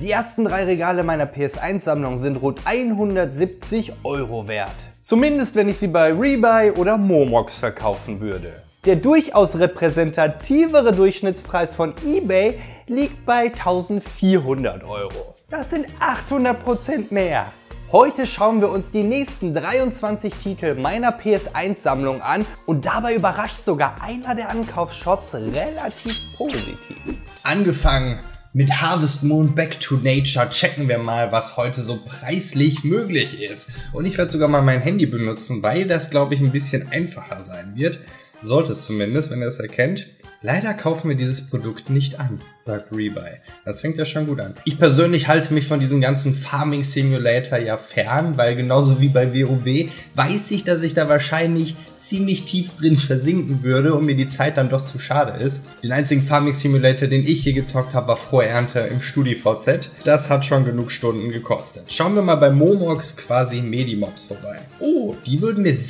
Die ersten 3 Regale meiner PS1-Sammlung sind rund 170 € wert. Zumindest wenn ich sie bei Rebuy oder Momox verkaufen würde. Der durchaus repräsentativere Durchschnittspreis von eBay liegt bei 1400 €. Das sind 800% mehr. Heute schauen wir uns die nächsten 23 Titel meiner PS1-Sammlung an und dabei überrascht sogar einer der Ankaufsshops relativ positiv. Angefangen mit Harvest Moon Back to Nature checken wir mal, was heute so preislich möglich ist. Und ich werde sogar mal mein Handy benutzen, weil das, glaube ich, ein bisschen einfacher sein wird. Sollte es zumindest, wenn ihr es erkennt. Leider kaufen wir dieses Produkt nicht an, sagt Rebuy. Das fängt ja schon gut an. Ich persönlich halte mich von diesem ganzen Farming Simulator ja fern, weil genauso wie bei WoW weiß ich, dass ich da wahrscheinlich ziemlich tief drin versinken würde und mir die Zeit dann doch zu schade ist. Den einzigen Farming Simulator, den ich hier gezockt habe, war Frohe Ernte im StudiVZ. Das hat schon genug Stunden gekostet. Schauen wir mal bei Momox quasi Medimobs vorbei. Oh, die würden mir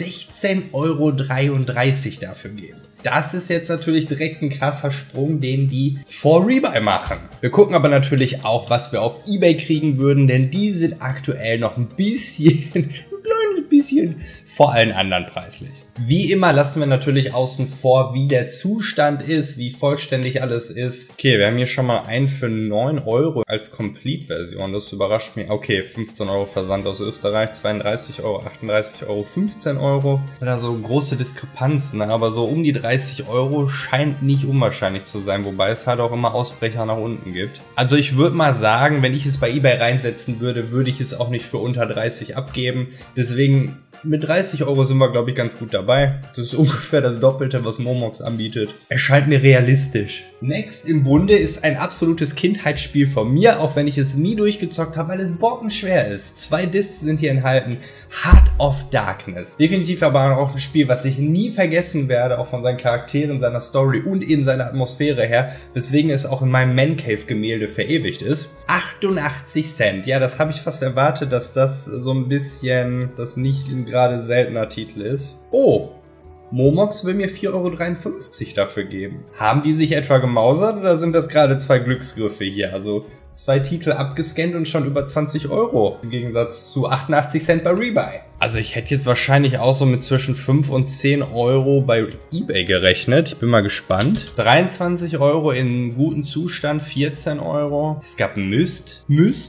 16,33 € dafür geben. Das ist jetzt natürlich direkt ein krasser Sprung, den die vor Rebuy machen. Wir gucken aber natürlich auch, was wir auf eBay kriegen würden, denn die sind aktuell noch ein kleines bisschen vor allen anderen preislich. Wie immer lassen wir natürlich außen vor, wie der Zustand ist, wie vollständig alles ist. Okay, wir haben hier schon mal einen für 9 € als Complete-Version. Das überrascht mich. Okay, 15 € Versand aus Österreich, 32 €, 38 €, 15 €. Da so große Diskrepanzen, aber so um die 30 € scheint nicht unwahrscheinlich zu sein, wobei es halt auch immer Ausbrecher nach unten gibt. Also ich würde mal sagen, wenn ich es bei eBay reinsetzen würde, würde ich es auch nicht für unter 30 abgeben. Deswegen mit 30 € sind wir, glaube ich, ganz gut dabei. Das ist ungefähr das Doppelte, was Momox anbietet. Erscheint mir realistisch. Next im Bunde ist ein absolutes Kindheitsspiel von mir, auch wenn ich es nie durchgezockt habe, weil es bockenschwer ist. 2 Discs sind hier enthalten. Heart of Darkness. Definitiv aber auch ein Spiel, was ich nie vergessen werde, auch von seinen Charakteren, seiner Story und eben seiner Atmosphäre her, weswegen es auch in meinem Man Cave Gemälde verewigt ist. 88 Cent. Ja, das habe ich fast erwartet, dass das so ein bisschen, das nicht ein gerade seltener Titel ist. Oh! Momox will mir 4,53 € dafür geben. Haben die sich etwa gemausert oder sind das gerade 2 Glücksgriffe hier? Also 2 Titel abgescannt und schon über 20 € im Gegensatz zu 88 Cent bei Rebuy. Also ich hätte jetzt wahrscheinlich auch so mit zwischen 5 und 10 € bei eBay gerechnet. Ich bin mal gespannt. 23 € in gutem Zustand, 14 €. Es gab Mist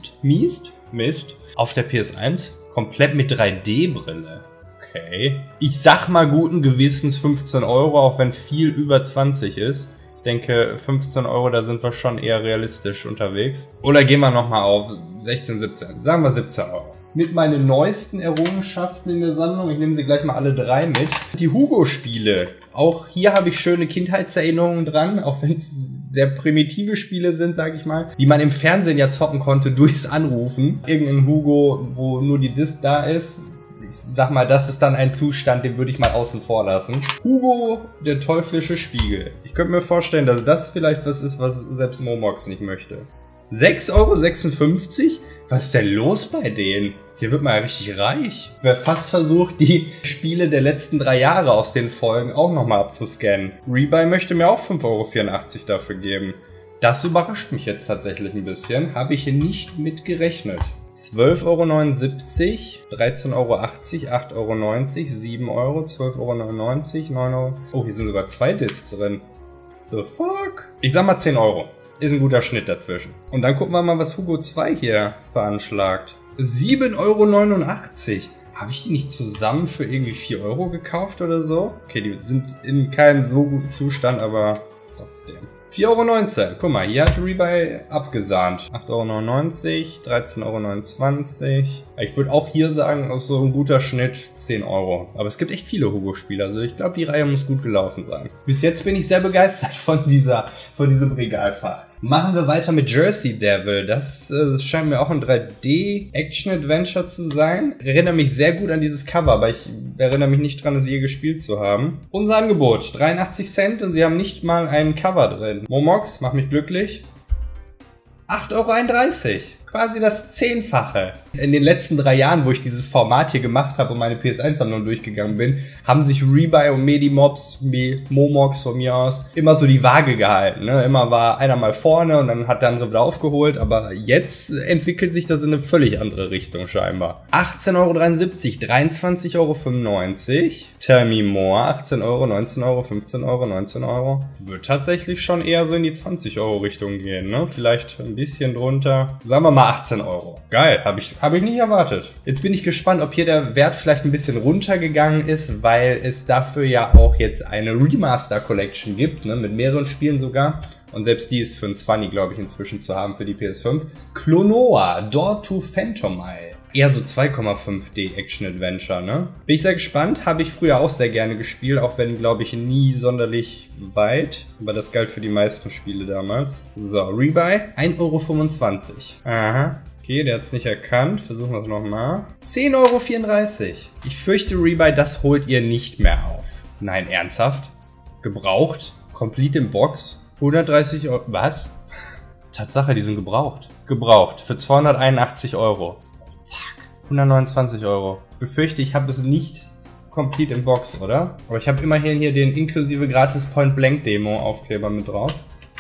auf der PS1. Komplett mit 3D-Brille. Okay. Ich sag mal guten Gewissens 15 €, auch wenn viel über 20 ist. Ich denke 15 €, da sind wir schon eher realistisch unterwegs. Oder gehen wir nochmal auf 16, 17. Sagen wir 17 €. Mit meinen neuesten Errungenschaften in der Sammlung, ich nehme sie gleich mal alle 3 mit. Die Hugo-Spiele. Auch hier habe ich schöne Kindheitserinnerungen dran, auch wenn es sehr primitive Spiele sind, sage ich mal, die man im Fernsehen ja zocken konnte durchs Anrufen. Irgendein Hugo, wo nur die Disc da ist. Ich sag mal, das ist dann ein Zustand, den würde ich mal außen vor lassen. Hugo, der teuflische Spiegel. Ich könnte mir vorstellen, dass das vielleicht was ist, was selbst Momox nicht möchte. 6,56 €? Was ist denn los bei denen? Hier wird man ja richtig reich. Wer fast versucht, die Spiele der letzten 3 Jahre aus den Folgen auch nochmal abzuscannen. Rebuy möchte mir auch 5,84 € dafür geben. Das überrascht mich jetzt tatsächlich ein bisschen. Habe ich hier nicht mit gerechnet. 12,79 €, 13,80 €, 8,90 €, 7 €, 12,99 €, 9 €. Oh, hier sind sogar 2 Discs drin. The fuck? Ich sag mal 10 €. Ist ein guter Schnitt dazwischen. Und dann gucken wir mal, was Hugo 2 hier veranschlagt. 7,89 €. Habe ich die nicht zusammen für irgendwie 4 € gekauft oder so? Okay, die sind in keinem so guten Zustand, aber trotzdem. 4,19 €. Guck mal, hier hat Rebuy abgesahnt. 8,99 €, 13,29 €. Ich würde auch hier sagen, aus so ein guter Schnitt 10 €. Aber es gibt echt viele Hugo-Spiele. Also ich glaube, die Reihe muss gut gelaufen sein. Bis jetzt bin ich sehr begeistert von diesem Regalfach. Machen wir weiter mit Jersey Devil. Das scheint mir auch ein 3D-Action-Adventure zu sein. Ich erinnere mich sehr gut an dieses Cover, aber ich erinnere mich nicht dran, es je gespielt zu haben. Unser Angebot, 83 Cent und sie haben nicht mal ein Cover drin. Momox, mach mich glücklich. 8,31 €. quasi das 10-fache. In den letzten 3 Jahren, wo ich dieses Format hier gemacht habe und meine PS1-Sammlung durchgegangen bin, haben sich Rebuy und Medimobs, Momox von mir aus, immer so die Waage gehalten. Ne? Immer war einer mal vorne und dann hat der andere wieder aufgeholt. Aber jetzt entwickelt sich das in eine völlig andere Richtung scheinbar. 18,73 €, 23,95 €. Tell me more. 18 €, 19 €, 15 €, 19 €. Wird tatsächlich schon eher so in die 20 € Richtung gehen. Ne? Vielleicht ein bisschen drunter. Sagen wir mal 18 €. Geil, habe ich nicht erwartet. Jetzt bin ich gespannt, ob hier der Wert vielleicht ein bisschen runtergegangen ist, weil es dafür ja auch jetzt eine Remaster Collection gibt, ne, mit mehreren Spielen sogar. Und selbst die ist für ein 20, glaube ich, inzwischen zu haben für die PS5. Klonoa, Door to Phantomile. Eher so 2,5D Action Adventure, ne? Bin ich sehr gespannt. Habe ich früher auch sehr gerne gespielt, auch wenn, glaube ich, nie sonderlich weit. Aber das galt für die meisten Spiele damals. So, Rebuy, 1,25 €. Aha. Okay, der hat es nicht erkannt. Versuchen wir es nochmal. 10,34 €. Ich fürchte, Rebuy, das holt ihr nicht mehr auf. Nein, ernsthaft? Gebraucht? Complete in Box? 130 €. Was? Tatsache, die sind gebraucht. Gebraucht. Für 281 €. Fuck. 129 €. Befürchte, ich habe es nicht complete in Box, oder? Aber ich habe immerhin hier den inklusive gratis Point-Blank-Demo-Aufkleber mit drauf.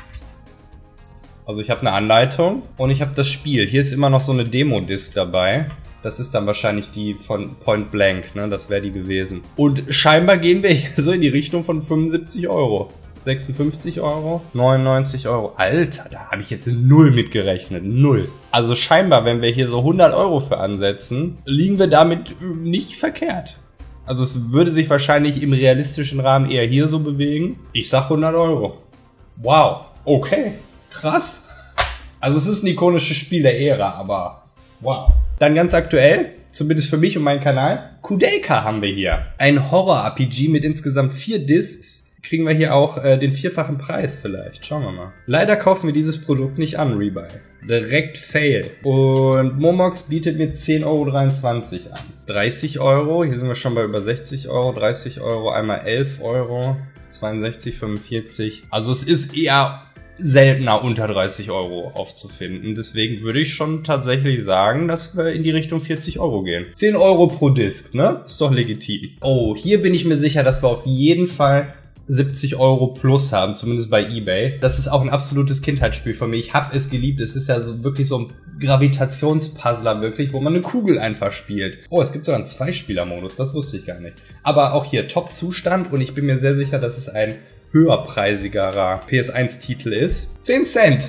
Also ich habe eine Anleitung und ich habe das Spiel. Hier ist immer noch so eine Demo-Disc dabei. Das ist dann wahrscheinlich die von Point Blank, ne? Das wäre die gewesen. Und scheinbar gehen wir hier so in die Richtung von 75 €. 56 €, 99 €. Alter, da habe ich jetzt null mitgerechnet. Null. Also scheinbar, wenn wir hier so 100 € für ansetzen, liegen wir damit nicht verkehrt. Also es würde sich wahrscheinlich im realistischen Rahmen eher hier so bewegen. Ich sag 100 €. Wow. Okay. Krass. Also es ist ein ikonisches Spiel der Ära, aber wow. Dann ganz aktuell, zumindest für mich und meinen Kanal, Kudelka haben wir hier. Ein Horror-RPG mit insgesamt 4 Discs. Kriegen wir hier auch den 4-fachen Preis vielleicht. Schauen wir mal. Leider kaufen wir dieses Produkt nicht an, Rebuy. Direkt Fail. Und Momox bietet mir 10,23 € an. 30 €, hier sind wir schon bei über 60 €. 30 €, einmal 11 €. 62, 45. Also es ist eher seltener unter 30 € aufzufinden. Deswegen würde ich schon tatsächlich sagen, dass wir in die Richtung 40 € gehen. 10 € pro Disc, ne? Ist doch legitim. Oh, hier bin ich mir sicher, dass wir auf jeden Fall 70 € plus haben, zumindest bei eBay. Das ist auch ein absolutes Kindheitsspiel von mir. Ich habe es geliebt. Es ist ja so wirklich so ein Gravitationspuzzler wirklich, wo man eine Kugel einfach spielt. Oh, es gibt sogar einen 2-Spieler-Modus. Das wusste ich gar nicht. Aber auch hier Top-Zustand und ich bin mir sehr sicher, dass es ein höherpreisigerer PS1-Titel ist. 10 Cent.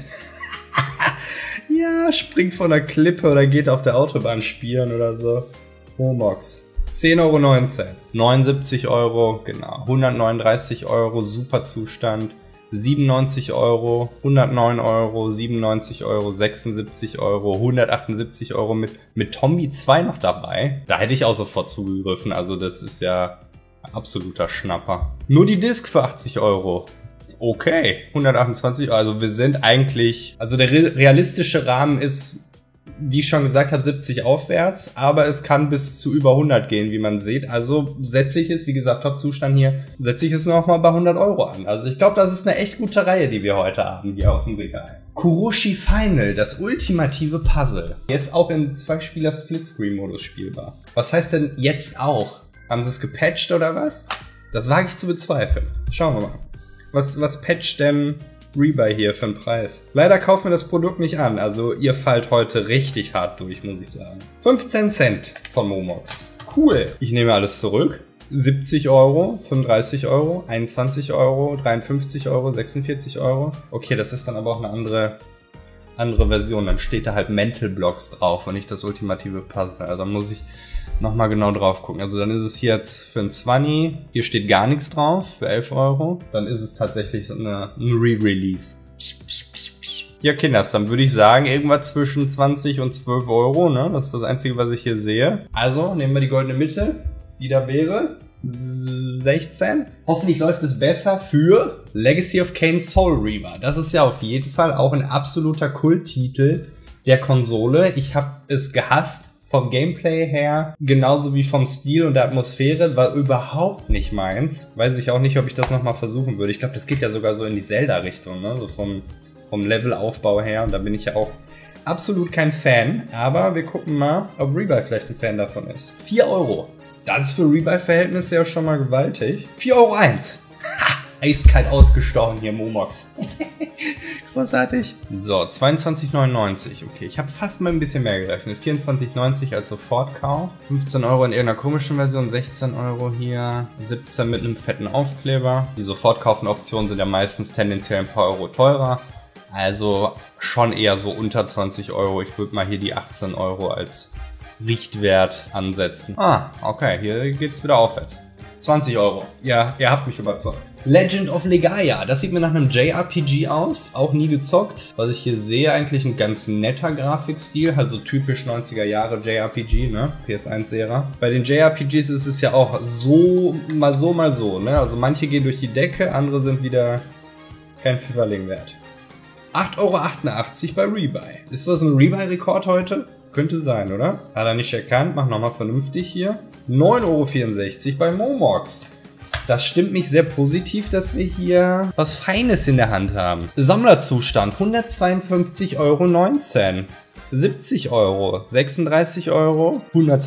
Ja, springt von der Klippe oder geht auf der Autobahn spielen oder so. Momox. 10,19 €. 79 €, genau. 139 €, super Zustand. 97 €, 109 €, 97 €, 76 €, 178 € mit Tommy 2 noch dabei. Da hätte ich auch sofort zugegriffen, also das ist ja absoluter Schnapper. Nur die Disc für 80 €. Okay, 128 €, also wir sind eigentlich, also der realistische Rahmen ist, wie ich schon gesagt habe, 70 aufwärts, aber es kann bis zu über 100 gehen, wie man sieht. Also setze ich es, wie gesagt, Top-Zustand hier, setze ich es nochmal bei 100 € an. Also ich glaube, das ist eine echt gute Reihe, die wir heute haben, hier aus dem Regal. Kuroshi Final, das ultimative Puzzle. Jetzt auch im 2-Spieler-Splitscreen-Modus spielbar. Was heißt denn jetzt auch? Haben sie es gepatcht oder was? Das wage ich zu bezweifeln. Schauen wir mal. Was patcht denn Rebuy hier für einen Preis? Leider kaufen wir das Produkt nicht an. Also ihr fallt heute richtig hart durch, muss ich sagen. 15 Cent von Momox. Cool. Ich nehme alles zurück. 70 €, 35 €, 21 €, 53 €, 46 €. Okay, das ist dann aber auch eine andere Version. Dann steht da halt Mental Blocks drauf und nicht das ultimative Puzzle. Also muss ich nochmal genau drauf gucken. Also dann ist es hier jetzt für ein 20. Hier steht gar nichts drauf, für 11 €. Dann ist es tatsächlich ein Re-Release. Ja, Kinders, dann würde ich sagen, irgendwas zwischen 20 und 12 €, ne? Das ist das Einzige, was ich hier sehe. Also, nehmen wir die goldene Mitte, die da wäre. 16. Hoffentlich läuft es besser für Legacy of Kain Soul Reaver. Das ist ja auf jeden Fall auch ein absoluter Kulttitel der Konsole. Ich habe es gehasst. Vom Gameplay her, genauso wie vom Stil und der Atmosphäre, war überhaupt nicht meins. Weiß ich auch nicht, ob ich das nochmal versuchen würde. Ich glaube, das geht ja sogar so in die Zelda-Richtung, ne? So vom Levelaufbau her. Und da bin ich ja auch absolut kein Fan, aber wir gucken mal, ob Rebuy vielleicht ein Fan davon ist. 4 Euro. Das ist für Rebuy-Verhältnisse ja schon mal gewaltig. 4,01 Euro. Ha! Eiskalt ausgestochen hier, Momox. Großartig. So, 22,99. Okay, ich habe fast mal ein bisschen mehr gerechnet. 24,90 als Sofortkauf. 15 Euro in irgendeiner komischen Version. 16 Euro hier. 17 mit einem fetten Aufkleber. Die Sofortkaufen-Optionen sind ja meistens tendenziell ein paar Euro teurer. Also schon eher so unter 20 Euro. Ich würde mal hier die 18 Euro als Richtwert ansetzen. Ah, okay, hier geht's wieder aufwärts. 20 Euro. Ja, ihr habt mich überzeugt. Legend of Legaia. Das sieht mir nach einem JRPG aus. Auch nie gezockt. Was ich hier sehe, eigentlich ein ganz netter Grafikstil. Halt so typisch 90er Jahre JRPG, ne? PS1-Ära. Bei den JRPGs ist es ja auch so, mal so, ne? Also manche gehen durch die Decke, andere sind wieder kein Pfifferling wert. 8,88 Euro bei Rebuy. Ist das ein Rebuy-Rekord heute? Könnte sein, oder? Hat er nicht erkannt. Mach nochmal vernünftig hier. 9,64 Euro bei Momox. Das stimmt mich sehr positiv, dass wir hier was Feines in der Hand haben. Sammlerzustand 152,19 Euro. 70 Euro, 36 Euro,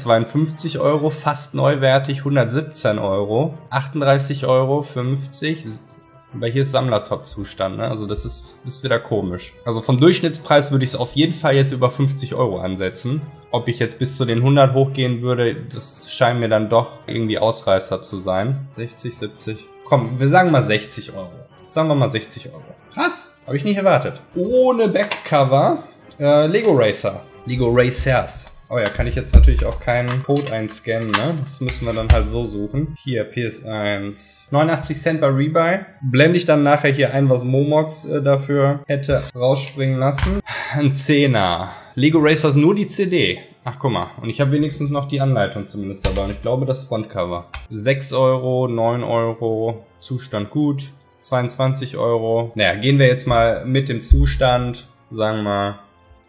152 Euro, fast neuwertig, 117 Euro, 38 Euro, 50, weil hier ist Sammler-Top-Zustand, ne? Also das ist wieder komisch. Also vom Durchschnittspreis würde ich es auf jeden Fall jetzt über 50 Euro ansetzen. Ob ich jetzt bis zu den 100 hochgehen würde, das scheint mir dann doch irgendwie Ausreißer zu sein. 60, 70. Komm, wir sagen mal 60 Euro. Sagen wir mal 60 Euro. Krass, habe ich nicht erwartet. Ohne Backcover, Lego Racer. Lego Racers. Oh ja, kann ich jetzt natürlich auch keinen Code einscannen, ne? Das müssen wir dann halt so suchen. Hier, PS1. 89 Cent bei Rebuy. Blende ich dann nachher hier ein, was Momox dafür hätte rausspringen lassen. Ein 10er. Lego Racers nur die CD. Ach, guck mal. Und ich habe wenigstens noch die Anleitung zumindest dabei. Und ich glaube, das Frontcover. 6 Euro, 9 Euro. Zustand gut. 22 Euro. Naja, gehen wir jetzt mal mit dem Zustand. Sagen wir mal.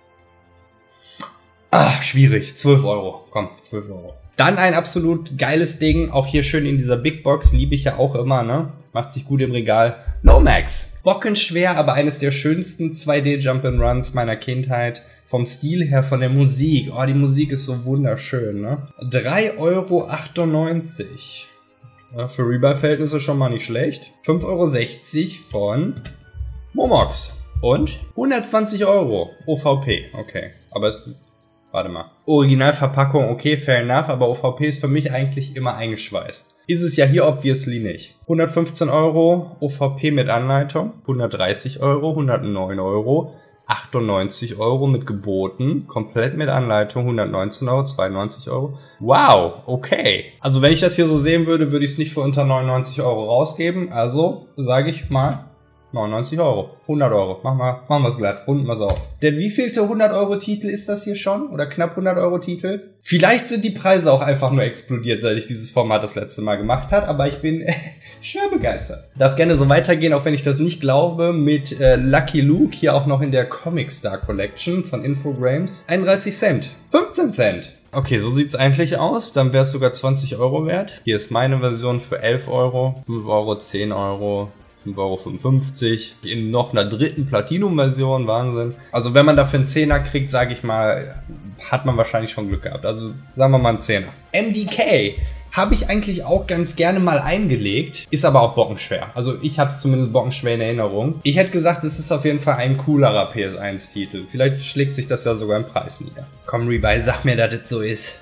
Ah, schwierig. 12 Euro. Komm, 12 Euro. Dann ein absolut geiles Ding. Auch hier schön in dieser Big Box. Liebe ich ja auch immer, ne? Macht sich gut im Regal. Lomax. Bockenschwer, aber eines der schönsten 2D Jump'n'Runs meiner Kindheit. Vom Stil her, von der Musik. Oh, die Musik ist so wunderschön, ne? 3,98 Euro. Ja, für Rebuy-Verhältnisse schon mal nicht schlecht. 5,60 Euro von Momox. Und 120 Euro. OVP. Okay. Aber es... Warte mal. Originalverpackung, okay, fair enough, aber OVP ist für mich eigentlich immer eingeschweißt. Ist es ja hier obviously nicht. 115 Euro, OVP mit Anleitung, 130 Euro, 109 Euro, 98 Euro mit Geboten, komplett mit Anleitung, 119 Euro, 92 Euro. Wow, okay. Also wenn ich das hier so sehen würde, würde ich es nicht für unter 99 Euro rausgeben. Also sage ich mal 99 Euro, 100 Euro, machen wir es glatt, runden wir es auf. Der wievielte 100 Euro Titel ist das hier schon? Oder knapp 100 Euro Titel? Vielleicht sind die Preise auch einfach nur explodiert, seit ich dieses Format das letzte Mal gemacht habe, aber ich bin schwer begeistert. Darf gerne so weitergehen, auch wenn ich das nicht glaube, mit Lucky Luke, hier auch noch in der Comic Star Collection von Infogrames. 31 Cent, 15 Cent. Okay, so sieht's eigentlich aus. Dann wäre es sogar 20 Euro wert. Hier ist meine Version für 11 Euro, 5 Euro, 10 Euro. 5,55 Euro. In noch einer dritten Platinum-Version, Wahnsinn. Also wenn man dafür einen 10er kriegt, sage ich mal, hat man wahrscheinlich schon Glück gehabt. Also sagen wir mal einen 10er. MDK habe ich eigentlich auch ganz gerne mal eingelegt, ist aber auch bockenschwer. Also ich habe es zumindest bockenschwer in Erinnerung. Ich hätte gesagt, es ist auf jeden Fall ein coolerer PS1-Titel. Vielleicht schlägt sich das ja sogar im Preis nieder. Komm Rebuy, sag mir, dass das so ist.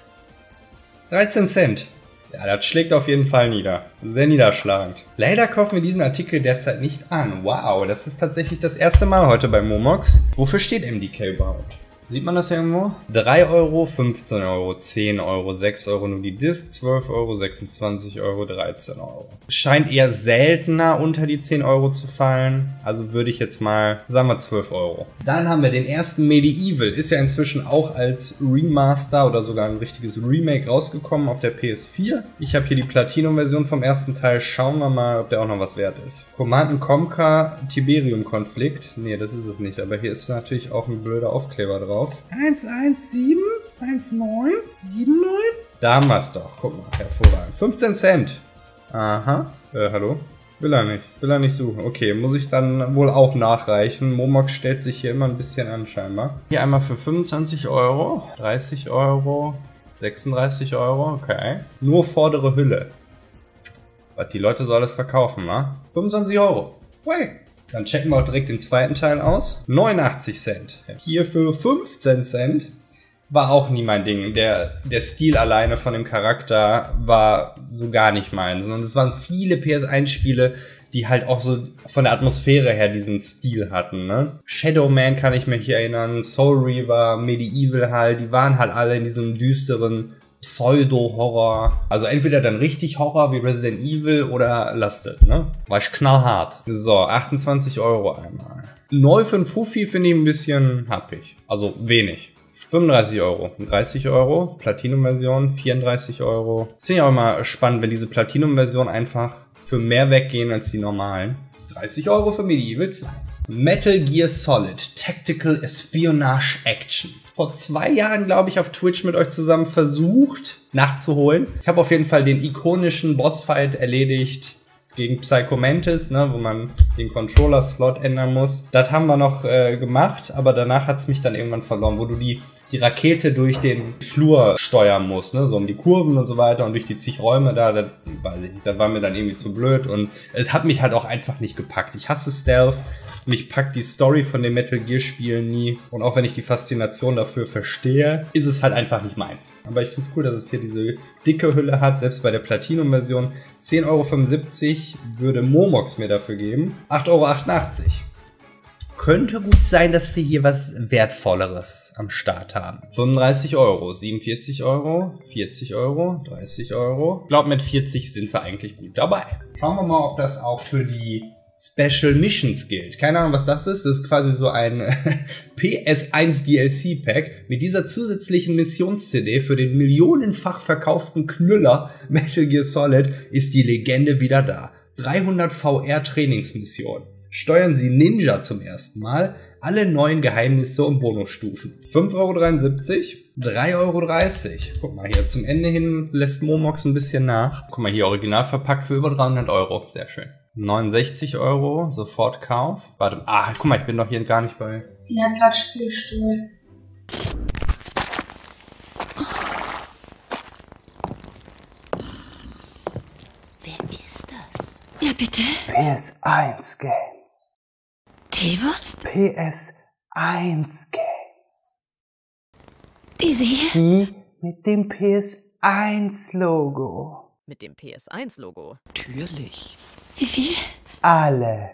13 Cent. Ja, das schlägt auf jeden Fall nieder. Sehr niederschlagend. Leider kaufen wir diesen Artikel derzeit nicht an. Wow, das ist tatsächlich das erste Mal heute bei Momox. Wofür steht MDK überhaupt? Sieht man das irgendwo? 3 Euro, 15 Euro, 10 Euro, 6 Euro nur die Disc, 12 Euro, 26 Euro, 13 Euro. Scheint eher seltener unter die 10 Euro zu fallen. Also würde ich jetzt mal, sagen wir 12 Euro. Dann haben wir den ersten Medieval. Ist ja inzwischen auch als Remaster oder sogar ein richtiges Remake rausgekommen auf der PS4. Ich habe hier die Platinum-Version vom ersten Teil. Schauen wir mal, ob der auch noch was wert ist. Command & Conquer Tiberium-Konflikt. Nee, das ist es nicht. Aber hier ist natürlich auch ein blöder Aufkleber drauf. 117, 19, 79. Da haben wir es doch. Guck mal, hervorragend. 15 Cent. Aha. Hallo? Will er nicht suchen. Okay, muss ich dann wohl auch nachreichen. Momox stellt sich hier immer ein bisschen an scheinbar. Hier einmal für 25 Euro, 30 Euro, 36 Euro, okay. Nur vordere Hülle. Was, die Leute sollen das verkaufen, ne? 25 Euro. Hey. Dann checken wir auch direkt den zweiten Teil aus. 89 Cent. Hier für 15 Cent. War auch nie mein Ding. Der Stil alleine von dem Charakter war so gar nicht meins. Und es waren viele PS1-Spiele, die halt auch so von der Atmosphäre her diesen Stil hatten, ne? Shadow Man kann ich mich hier erinnern, Soul Reaver, Medieval halt, die waren halt alle in diesem düsteren Pseudo-Horror. Also entweder dann richtig Horror wie Resident Evil oder Lasted, ne? War ich knallhart. So, 28 Euro einmal. Neu für ein Fuffi finde ich ein bisschen happig. Also wenig. 35 Euro, 30 Euro, Platinum-Version, 34 Euro. Das finde ich auch immer spannend, wenn diese Platinum-Version einfach für mehr weggehen als die normalen. 30 Euro für Medieval 2. Metal Gear Solid Tactical Espionage Action. Vor 2 Jahren, glaube ich, auf Twitch mit euch zusammen versucht nachzuholen. Ich habe auf jeden Fall den ikonischen Bossfight erledigt gegen Psycho Mantis, ne, wo man den Controller-Slot ändern muss. Das haben wir noch gemacht, aber danach hat es mich dann irgendwann verloren, wo du die Rakete durch den Flur steuern musst, ne, so um die Kurven und so weiter und durch die zig Räume da, das weiß ich nicht, das war mir dann irgendwie zu blöd und es hat mich halt auch einfach nicht gepackt. Ich hasse Stealth, mich packt die Story von den Metal Gear Spielen nie und auch wenn ich die Faszination dafür verstehe, ist es halt einfach nicht meins. Aber ich finde es cool, dass es hier diese dicke Hülle hat, selbst bei der Platinum-Version. 10,75 € würde Momox mir dafür geben. 8,88 €. Könnte gut sein, dass wir hier was Wertvolleres am Start haben. 35 Euro, 47 Euro, 40 Euro, 30 Euro. Ich glaube, mit 40 sind wir eigentlich gut dabei. Schauen wir mal, ob das auch für die Special Missions gilt. Keine Ahnung, was das ist. Das ist quasi so ein PS1 DLC Pack mit dieser zusätzlichen Missions-CD für den millionenfach verkauften Knüller Metal Gear Solid ist die Legende wieder da. 300 VR-Trainingsmissionen. Steuern Sie Ninja zum ersten Mal, alle neuen Geheimnisse und Bonusstufen. 5,73 €, 3,30 €. Guck mal hier, zum Ende hin lässt Momox ein bisschen nach. Guck mal hier, original verpackt für über 300 €. Sehr schön. 69 €, sofort Kauf. Warte, guck mal, ich bin doch hier gar nicht bei... Die hat gerade Spielstuhl. Wer ist das? Ja, bitte. PS1 Games. Teewurst? PS1 Games. Diese hier? Die mit dem PS1-Logo. Mit dem PS1-Logo. Natürlich. Wie viel? Alle.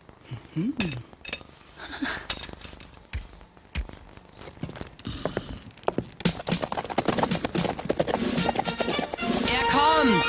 Er kommt!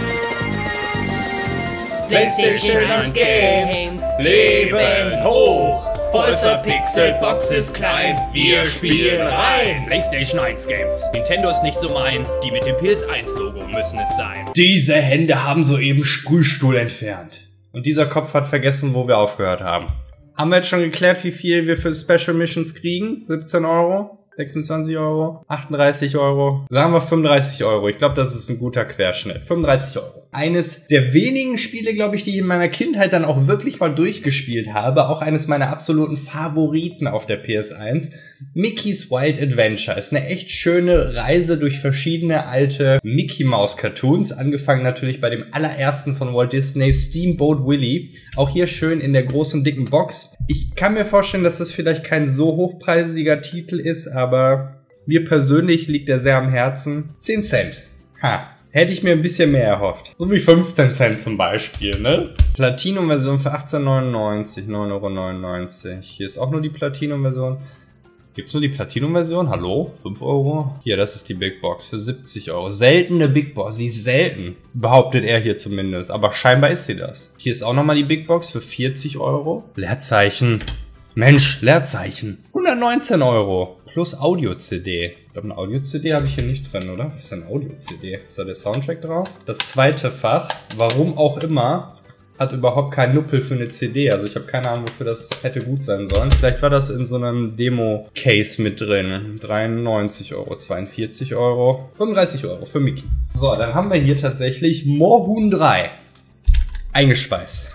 PlayStation 1 Games leben hoch. Voll verpixelt, Box ist klein, wir spielen rein. PlayStation 1 Games. Nintendo ist nicht so mein, die mit dem PS1-Logo müssen es sein. Diese Hände haben soeben Sprühstuhl entfernt. Und dieser Kopf hat vergessen, wo wir aufgehört haben. Haben wir jetzt schon geklärt, wie viel wir für Special Missions kriegen? 17 €? 26 €, 38 €, sagen wir 35 €. Ich glaube, das ist ein guter Querschnitt. 35 €. Eines der wenigen Spiele, glaube ich, die ich in meiner Kindheit dann auch wirklich mal durchgespielt habe. Auch eines meiner absoluten Favoriten auf der PS1. Mickey's Wild Adventure ist eine echt schöne Reise durch verschiedene alte Mickey Mouse Cartoons. Angefangen natürlich bei dem allerersten von Walt Disney, Steamboat Willie. Auch hier schön in der großen, dicken Box. Ich kann mir vorstellen, dass das vielleicht kein so hochpreisiger Titel ist, aber mir persönlich liegt er sehr am Herzen. 10 Cent. Hätte ich mir ein bisschen mehr erhofft. So wie 15 Cent zum Beispiel, ne? Platinum-Version für 18,99 €, 9,99 €. Hier ist auch nur die Platinum-Version. Gibt's nur die Platinum-Version? Hallo? 5 €? Hier, das ist die Big Box für 70 €. Seltene Big Box. Sie ist selten. Behauptet er hier zumindest. Aber scheinbar ist sie das. Hier ist auch nochmal die Big Box für 40 €. Leerzeichen. Mensch, Leerzeichen. 119 €. Plus Audio-CD. Ich glaube, eine Audio-CD habe ich hier nicht drin, oder? Was ist denn Audio-CD? Ist da der Soundtrack drauf? Das zweite Fach, warum auch immer, hat überhaupt keinen Nuppel für eine CD. Also ich habe keine Ahnung, wofür das hätte gut sein sollen. Vielleicht war das in so einem Demo-Case mit drin. 93 €, 42 €, 35 € für Mickey. So, dann haben wir hier tatsächlich Mohun 3. Eingeschweißt.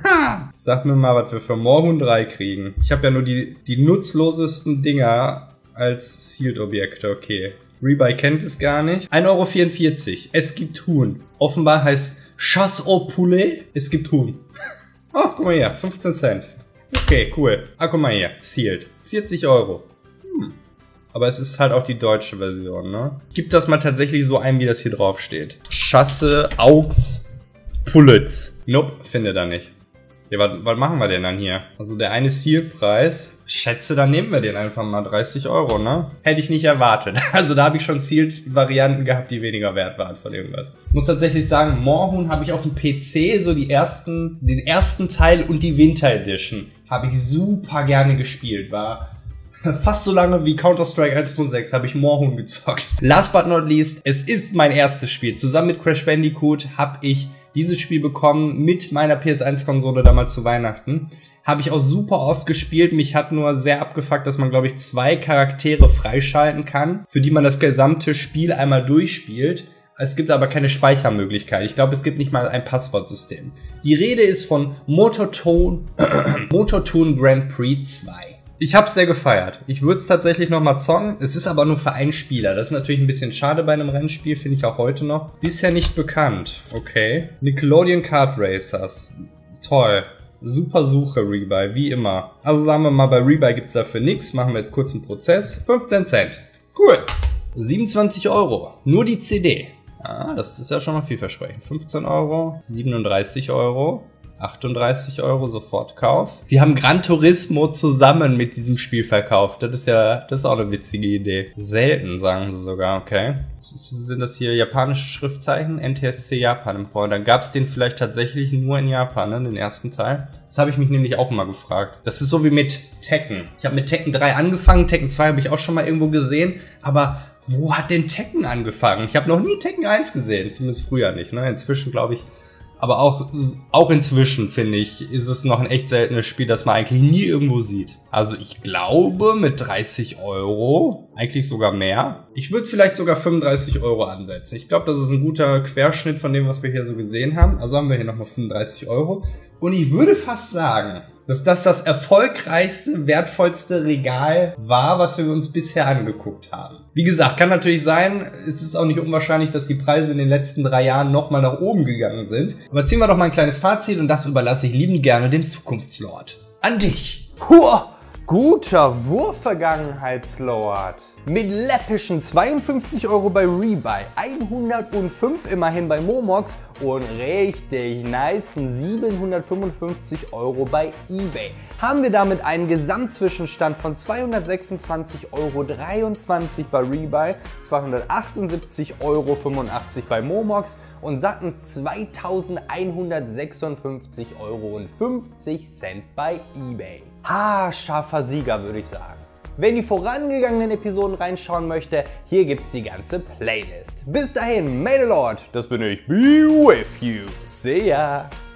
Sag mir mal, was wir für Moorhuhn 3 kriegen. Ich habe ja nur die nutzlosesten Dinger als Sealed-Objekte. Okay. Rebuy kennt es gar nicht. 1,44 €. Es gibt Huhn. Offenbar heißt Chasse au Poulet. Es gibt Huhn. Oh, guck mal hier. 15 Cent. Okay, cool. Ah, guck mal hier. Sealed. 40 €. Aber es ist halt auch die deutsche Version, ne? Gib das mal tatsächlich so ein, wie das hier drauf steht. Chasse aux Pullets. Nope, finde da nicht. Ja, was machen wir denn dann hier? Also der eine Sealed-Preis. Schätze, dann nehmen wir den einfach mal 30 €, ne? Hätte ich nicht erwartet. Also da habe ich schon Sealed-Varianten gehabt, die weniger wert waren von irgendwas. Ich muss tatsächlich sagen, Moorhuhn habe ich auf dem PC so den ersten Teil und die Winter Edition habe ich super gerne gespielt. War fast so lange wie Counter-Strike 1.6 habe ich Moorhuhn gezockt. Last but not least, es ist mein erstes Spiel. Zusammen mit Crash Bandicoot habe ich dieses Spiel bekommen mit meiner PS1-Konsole damals zu Weihnachten. Habe ich auch super oft gespielt. Mich hat nur sehr abgefuckt, dass man, glaube ich, 2 Charaktere freischalten kann, für die man das gesamte Spiel einmal durchspielt. Es gibt aber keine Speichermöglichkeit. Ich glaube, es gibt nicht mal ein Passwortsystem. Die Rede ist von Motortoon Grand Prix 2. Ich habe es sehr gefeiert. Ich würde es tatsächlich nochmal zocken. Es ist aber nur für einen Spieler. Das ist natürlich ein bisschen schade bei einem Rennspiel, finde ich auch heute noch. Bisher nicht bekannt. Okay. Nickelodeon Kart Racers. Toll. Super Suche, Rebuy, wie immer. Also sagen wir mal, bei Rebuy gibt es dafür nichts. Machen wir jetzt kurz einen Prozess. 15 Cent. Cool. 27 €. Nur die CD. Ah, das ist ja schon mal vielversprechend. 15 €, 37 €. 38 € Sofortkauf. Sie haben Gran Turismo zusammen mit diesem Spiel verkauft. Das ist auch eine witzige Idee. Selten, sagen sie sogar, okay. Sind das hier japanische Schriftzeichen? NTSC Japan im Vorder. Dann gab es den vielleicht tatsächlich nur in Japan, ne, den ersten Teil. Das habe ich mich nämlich auch immer gefragt. Das ist so wie mit Tekken. Ich habe mit Tekken 3 angefangen, Tekken 2 habe ich auch schon mal irgendwo gesehen, aber wo hat denn Tekken angefangen? Ich habe noch nie Tekken 1 gesehen, zumindest früher nicht, ne? Inzwischen glaube ich. Aber auch inzwischen, finde ich, ist es noch ein echt seltenes Spiel, das man eigentlich nie irgendwo sieht. Also ich glaube, mit 30 €, eigentlich sogar mehr. Ich würde vielleicht sogar 35 € ansetzen. Ich glaube, das ist ein guter Querschnitt von dem, was wir hier so gesehen haben. Also haben wir hier nochmal 35 €. Und ich würde fast sagen, dass das erfolgreichste, wertvollste Regal war, was wir uns bisher angeguckt haben. Wie gesagt, kann natürlich sein, es ist auch nicht unwahrscheinlich, dass die Preise in den letzten 3 Jahren nochmal nach oben gegangen sind. Aber ziehen wir doch mal ein kleines Fazit und das überlasse ich liebend gerne dem Zukunftslord. An dich! Huah, guter Wurf-Vergangenheitslord. Mit läppischen 52 € bei Rebuy, 105 immerhin bei Momox und richtig nicen 755 € bei eBay. Haben wir damit einen Gesamtzwischenstand von 226,23 € bei Rebuy, 278,85 € bei Momox und satten 2156,50 € bei eBay. Haarscharfer Sieger, würde ich sagen. Wer in die vorangegangenen Episoden reinschauen möchte, hier gibt's die ganze Playlist. Bis dahin, Madelord, das bin ich, be with you. See ya!